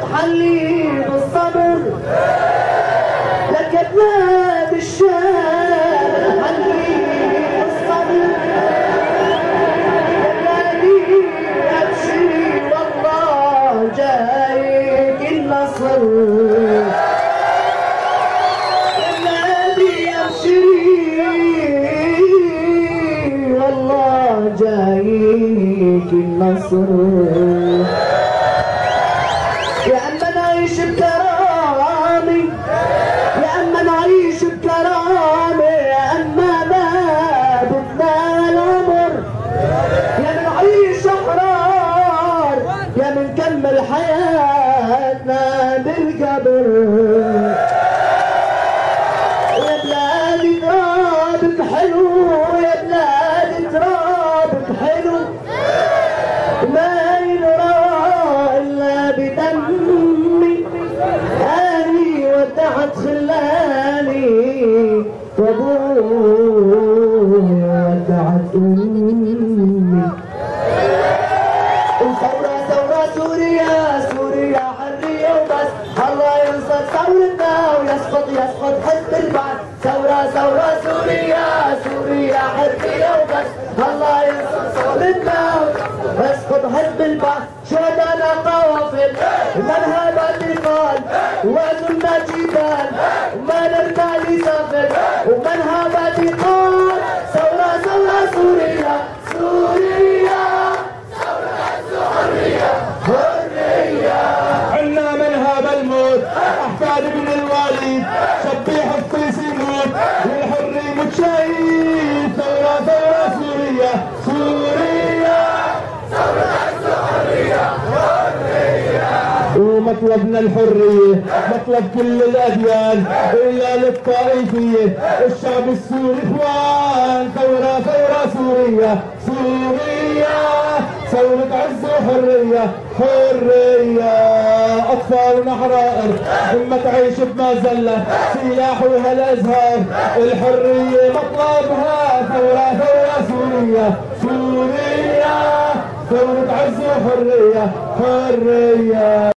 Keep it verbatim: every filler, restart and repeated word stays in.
تحلي بالصبر لك يا بلاد الشام تحلي بالصبر يا بلادي ابشري والله جايك النصر يا بلادي ابشري والله جايك النصر يا اما نعيش بكرامي يا اما نعيش بكرامي يا اما ما بدنا العمر يا منعيش احرار يا منكمل حياتنا بالقبر يا بلادي ترابك حلو يا بلادي ترابك حلو ما ينرى الا بدمي اني ودعت خلاني وابوي ودعت امي وثورة ثورة سوريا سوريا حرية وبس الله ينصر ثورتنا ويسقط يسقط حزب البعث ثورة ثورة سوريا سوريا حرية وبس الله ينصر ثورتنا ويسقط حزب البعث شهدانا قوافل منهبات القال وزلنا جبال وما نرجع لسافر ومنهبات القال ثورة ثورة سوريا سوريا عنا منهاب الموت احفاد ابن الوالد شبيح الطيس يموت والحر متشيد ثورة ثورة سوريا سوريا ثورة حرية حرية ومطلبنا الحرية مطلب كل الأديان إلا للطائفية الشعب السوري إخوان ثورة ثورة سوريا سوريا ثورة عز وحرية حرية أطفالنا حرائر إما تعيش بمذلة سلاحها الأزهار الحرية مطلبها ثورة ثورة سوريا سوريا ثورة عز وحرية حرية